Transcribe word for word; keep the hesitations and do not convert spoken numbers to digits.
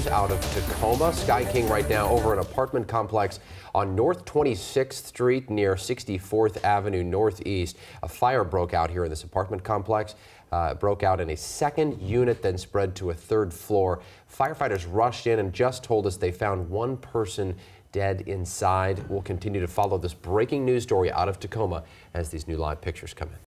news out of Tacoma. Sky King right now over an apartment complex on North twenty-sixth Street near sixty-fourth Avenue Northeast. A fire broke out here in this apartment complex. Uh, it broke out in a second unit, then spread to a third floor. Firefighters rushed in and just told us they found one person dead inside. We'll continue to follow this breaking news story out of Tacoma as these new live pictures come in.